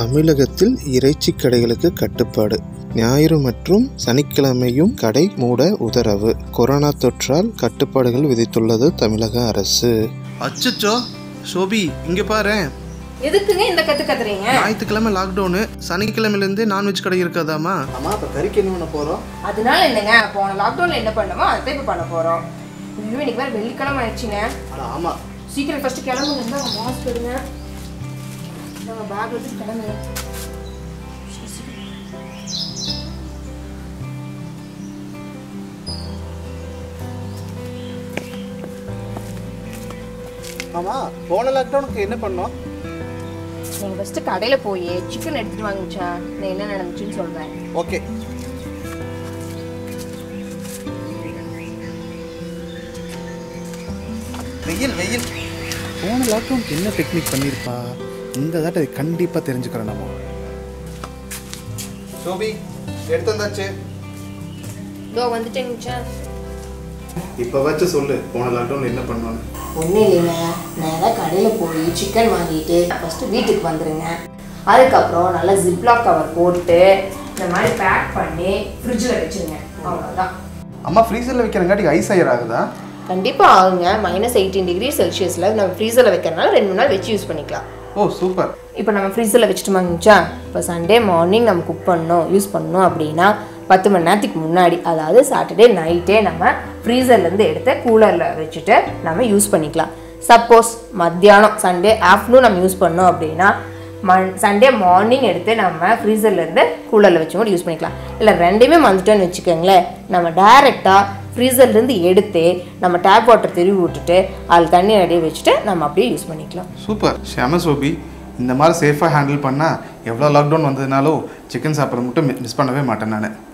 தமிழகத்தில் இறைச்சி கடைகளுக்கு கட்டுப்பாடு. ஞாயிறு மற்றும் சனிக்கிழமையும் கடை மூட உத்தரவு. கொரோனா தொற்றால் கட்டுப்பாடுகள் விதித்துள்ளது தமிழக அரசு. அச்சச்சோ சோபி, இங்க பாரு. எதுக்குங்க இந்த கத்துறீங்க? ஞாயிற்றுக்கிழமை லாக்டவுனு, சனிக்கிழமையிலேருந்து நான்வெஜ் கடை இருக்காதாமா? அம்மா இப்போ கறிக்கு என்ன பண்ண போகிறோம்? அதனால என்னங்க, போன லாக்டவுனில் என்ன பண்ணமோ அதை இப்போ பண்ண போகிறோம். இன்னும் இன்னைக்கு வேறு வெள்ளிக்கிழமை ஆயிடுச்சுங்க. ஆமாம், சீக்கிரம் ஃபஸ்ட்டு கிளம்புங்க. இருந்தால் மாஸ்க் எடுங்க, நாங்கள் பேக் எடுத்து கிளம்புங்க. ஆமாம், போன லாக்டவுனுக்கு என்ன பண்ணோம்? நீங்கள் ஃபஸ்ட்டு கடையில் போய் சிக்கன் எடுத்துகிட்டு வாங்கிச்சா, நான் என்ன நடந்துச்சுன்னு சொல்கிறேன். ஓகே. வெயில் வெயில். போன லாக்டவுனுக்கு என்ன டெக்னிக் பண்ணியிருப்பா? இந்த தாட்டை கண்டிப்பாக தெரிஞ்சுக்கிறோம் நம்ம. சோபி எடுத்து வந்தாச்சு. இதோ வந்துட்டேங்கச்சா. இப்போ வச்சு சொல்லு, போன லாக்டவுன் என்ன பண்ணோன்னு. ஒன்றும் இல்லைங்க, நேராக கடையில் போய் சிக்கன் வாங்கிட்டு ஃபஸ்ட்டு வீட்டுக்கு வந்துடுங்க. அதுக்கப்புறம் நல்லா ஜிப்லாக் கவர் போட்டு இந்த மாதிரி பேக் பண்ணி ஃப்ரிட்ஜில் வச்சுருங்க. அவ்வளோதான். அம்மா ஃப்ரீசரில் வைக்கிறங்காட்டி ஐஸ் ஆயர் ஆகுதா? கண்டிப்பாக ஆகுங்க. -18 டிகிரி செல்சியஸில் நம்ம ஃப்ரீசரில் வைக்கிறனால 2 மணி நேரம் வச்சு யூஸ் பண்ணிக்கலாம். Oh super. இப்போ நம்ம ஃப்ரீசரில் வச்சுட்டு வாங்கிச்சா, இப்போ சண்டே மார்னிங் நம்ம குக் பண்ணணும் யூஸ் பண்ணணும் அப்படின்னா 10 மணி நேரத்துக்கு முன்னாடி, அதாவது சாட்டர்டே நைட்டே நம்ம ஃப்ரீசர்லேருந்து எடுத்து கூலரில் வச்சுட்டு நம்ம யூஸ் பண்ணிக்கலாம். சப்போஸ் மத்தியானம் சண்டே ஆஃப்டர்நூன் நம்ம யூஸ் பண்ணோம் அப்படின்னா சண்டே மார்னிங் எடுத்து நம்ம ஃப்ரீசர்லேருந்து கூலரில் வச்சு கூட யூஸ் பண்ணிக்கலாம். இல்லை ரெண்டுமே வந்துட்டோன்னு வச்சுக்கோங்களேன், நம்ம டைரெக்டாக ஃப்ரீசர்லேருந்து எடுத்து நம்ம டேப் வாட்டர் திருவி விட்டுட்டு அதில் தண்ணி அடியே வச்சுட்டு நம்ம அப்படியே யூஸ் பண்ணிக்கலாம். சூப்பர் ஷியாம சோபி. இந்த மாதிரி சேஃபாக ஹேண்டில் பண்ணால் எவ்வளோ லாக்டவுன் வந்ததுனாலும் சிக்கன் சாப்பிட்றது மட்டும் மிஸ் பண்ணவே மாட்டேன் நான்.